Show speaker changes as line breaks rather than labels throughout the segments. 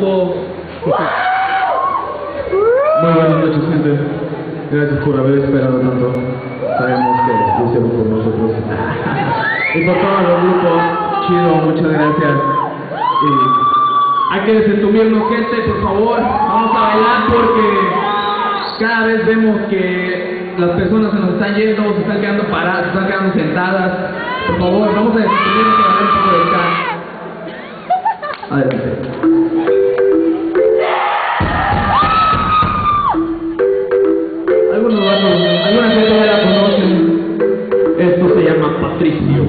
grupo. Muy buenas noches, gente. Gracias por haber esperado tanto. Sabemos que lo hicieron por nosotros. Y por todos los grupos, chido, muchas gracias. Y hay que desentumirnos, gente, por favor. Vamos a bailar porque cada vez vemos que las personas se nos están yendo, se están quedando paradas, se están quedando sentadas. Por favor, vamos a desentumirnos y a ver un poco de ska. Adelante. Alguna gente ya la conocen. Esto se llama Patricio.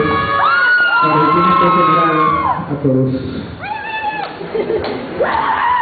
Agradecimiento general a todos.